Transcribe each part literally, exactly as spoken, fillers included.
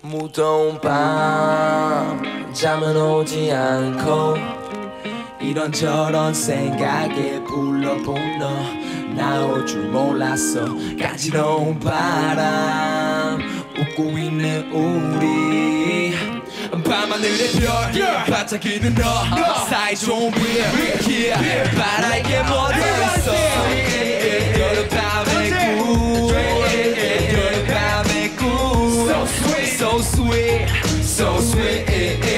무더운 밤 잠은 오지 않고 이런저런 생각에 불러본 너 나올 줄 몰랐어. 간지러운 바람 웃고 있는 우리 밤하늘의 별 반짝이는 너 사이 좋은 위에 바라게 묻어있어. 여름 밤의 꿈 여름 밤의 꿈 So sweet So sweet So sweet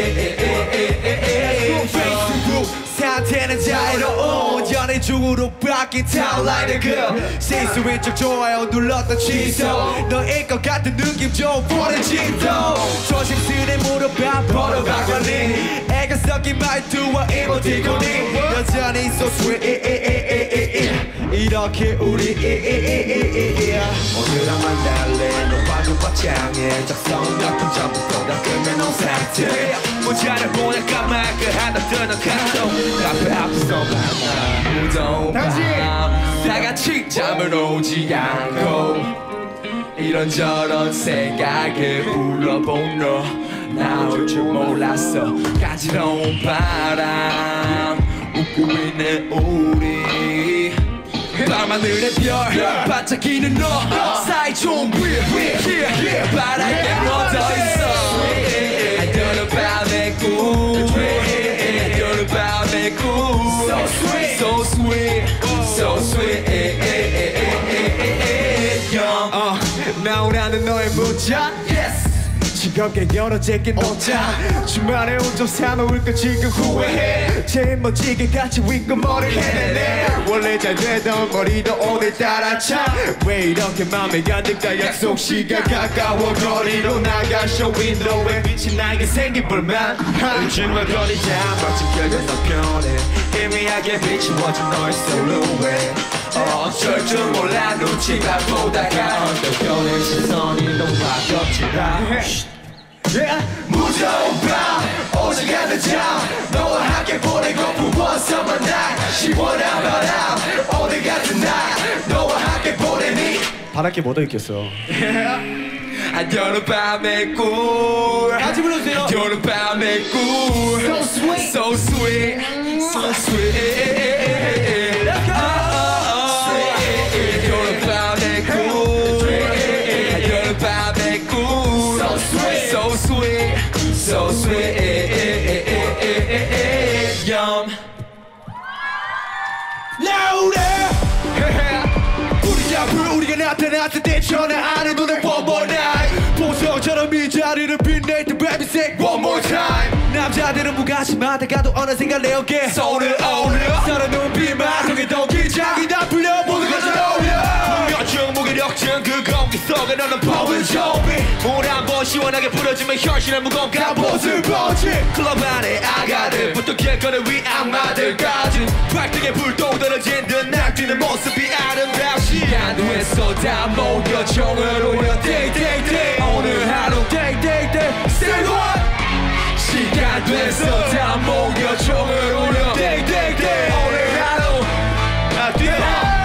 상태는 자유로운 연애 중으로 바뀐 타임라인의 그 실수 왼쪽 좋아요 눌렀던 취소 너일 것 같은 느낌 좀 보내지도 조심스레 물어봐 벌어봐 걸린 애가 섞인 말투와 이모티콘이 여전히 so sweet 이렇게 우리 오늘만 달래 높아진 화창에 작성 같은 전부터 다 끝내놓은 상태 문자를 보내 까맣게 하나 뜨는 카톡 카페 앞에서 만나 무더운 밤 다같이 잠을 오지 않고 이런저런 생각에 불러본 너 나올 줄 몰랐어. 간지러운 바람 웃고 있는 우리 밤하늘의 별 반짝이는 너 사이 좋은 위에 바라게 묻어있어. 여름 밤의 꿈 여름 밤의 꿈 So sweet So sweet So sweet uh, 나오라는 너의 문자 Yes 즐겁게 열어제낀 옷장 주말에 온좀 사놓을까 지금 후회해 제일 멋지게 같이 윗고 머리를 해내네 원래 잘 되던 머리도 오늘따라 참 왜 이렇게 맘에 안 들까 약속 시간 가까워 거리로 나가 쇼 윈도우에 비친 나에게 생긴 불만 중얼거리자 멋진 결과 너 편해 희미하게 비추어진 너의 실루엣 어쩔 줄 몰라 눈치가 보다가 어떤 시선이 너무 가볍지라 Yeah. 무더운 밤 오지 않는 잠 너와 함께 보내고픈 one summer night 시원한 바람 오늘 같은 날 너와 함께 보내니 바랄게 뭐더 있겠어. 여름 밤의 꿀 같이 불러주세요. 여름 밤의 꿀 So sweet So sweet So sweet Let's go 여름 밤의 꿀 여름 밤의 꿀 So sweet So sweet So sweet Yum Louder 우리 앞을 우리가 나타났을 때 전화 안 해도 내 one more night 보석처럼 이 자리를 빛낼 때 baby say one more time 남자들은 무관심하다가도 어느샌가 내 어깨 손을 올려 서로 눈빛만 통해 더 긴장이 다 풀려 모두가 잘 어울려 무력증 무기력증 그 공기 속에 너는 power 좀비 물 한 번 시원하게 뿌려주면 현실의 무거운 갑옷을 보지 클럽 안에 아가들부터 길거리 위 악마들까지 발등에 불똥 떨어진 듯 날뛰는 모습이 아름다워 시간 뒤에 쏟아 모여 종을 울려 띵띵띵 오늘 하루 띵띵띵 Say what 시간 뒤에 쏟아 모여 종을 울려 띵띵띵 오늘 하루 아 뛰어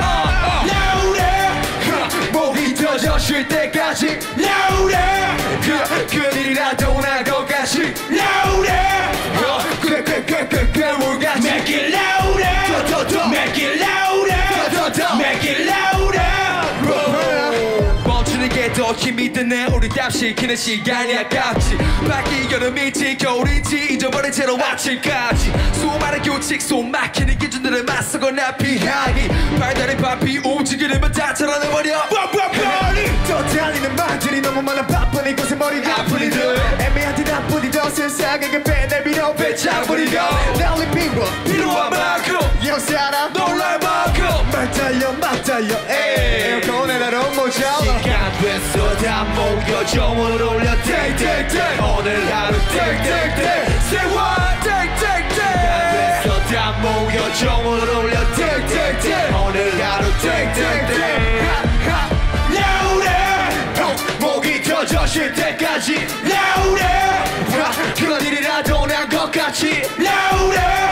Louder 목이 터져 쉴 때까지 Louder 그, 그일이라도 날 것같이 Louder 꾀꾀꾀꾀 울같이 Make it louder 더더더 Make it louder 더더더 Make it louder 멈추는 게 더 힘이 드네 우리 답시키는 시간이 아깝지 밖이 여름인지 겨울인지 잊어버린 채로 아침까지 수많은 규칙 손 막히는 기준들을 맞서거나 피하기 발달의 바삐 움직이려면 다 잘라내버려 또 달리는 말들이 너무 많아 바쁜 이곳에 머리가 아프니들 애매한 듯 나쁘니 더 세상에 그 배내비로 배짱부리고 날린 피로 필요한 만큼 여사람 놀랄 만큼 막 달려 막 달려 에어컨에 나로 모자라 시간 됐어 다 모여 종을 올려 땡땡땡 오늘 하루 땡땡땡 Say what 땡땡땡 시간 됐어 다 모여 종을 올려 땡땡땡 오늘 하루 땡땡땡 목이 터져 쉴 때까지 Louder 그런 일이라도 난 것같이 Louder